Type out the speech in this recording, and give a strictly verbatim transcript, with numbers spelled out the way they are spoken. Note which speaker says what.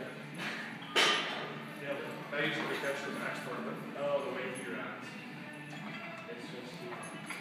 Speaker 1: Yeah, but I usually catch the expert, but oh, the way he reacts. It's just.